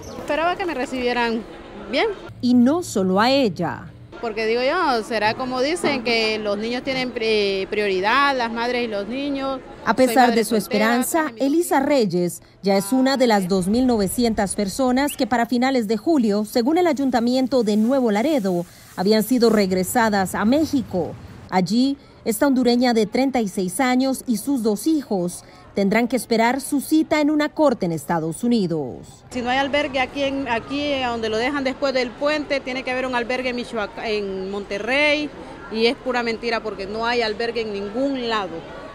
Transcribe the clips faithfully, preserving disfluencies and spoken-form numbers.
Esperaba que me recibieran bien. Y no solo a ella. Porque digo yo, será como dicen que los niños tienen prioridad, las madres y los niños. A pesar de su esperanza, Elisa Reyes ya es una de las dos mil novecientas personas que para finales de julio, según el Ayuntamiento de Nuevo Laredo, habían sido regresadas a México. Allí, esta hondureña de treinta y seis años y sus dos hijos tendrán que esperar su cita en una corte en Estados Unidos. Si no hay albergue aquí, en, aquí donde lo dejan después del puente, tiene que haber un albergue en, Michoacán, en Monterrey, y es pura mentira porque no hay albergue en ningún lado.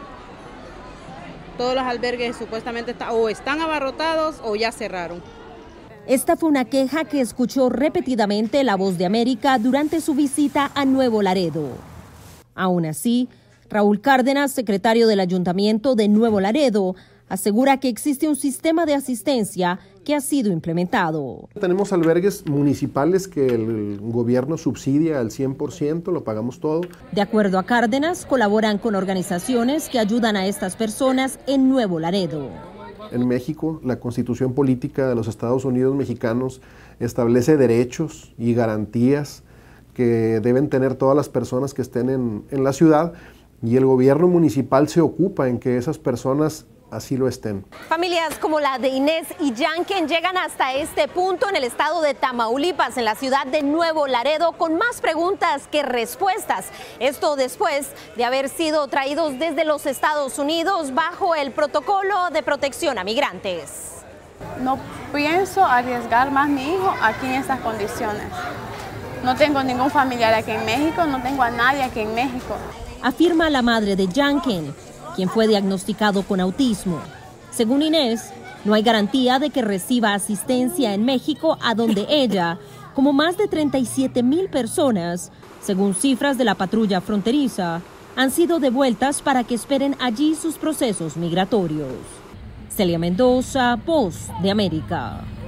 Todos los albergues supuestamente está, o están abarrotados o ya cerraron. Esta fue una queja que escuchó repetidamente La Voz de América durante su visita a Nuevo Laredo. Aún así, Raúl Cárdenas, secretario del Ayuntamiento de Nuevo Laredo, asegura que existe un sistema de asistencia que ha sido implementado. Tenemos albergues municipales que el gobierno subsidia al cien por ciento, lo pagamos todo. De acuerdo a Cárdenas, colaboran con organizaciones que ayudan a estas personas en Nuevo Laredo. En México, la Constitución Política de los Estados Unidos Mexicanos establece derechos y garantías que deben tener todas las personas que estén en, en la ciudad, y el gobierno municipal se ocupa en que esas personas así lo estén. Familias como la de Inés y Yanken llegan hasta este punto en el estado de Tamaulipas, en la ciudad de Nuevo Laredo, con más preguntas que respuestas. Esto después de haber sido traídos desde los Estados Unidos bajo el protocolo de protección a migrantes. No pienso arriesgar más a mi hijo aquí en estas condiciones. No tengo ningún familiar aquí en México, no tengo a nadie aquí en México. Afirma la madre de Yanken, quien fue diagnosticado con autismo. Según Inés, no hay garantía de que reciba asistencia en México, a donde ella, como más de treinta y siete mil personas, según cifras de la patrulla fronteriza, han sido devueltas para que esperen allí sus procesos migratorios. Celia Mendoza, Voz de América.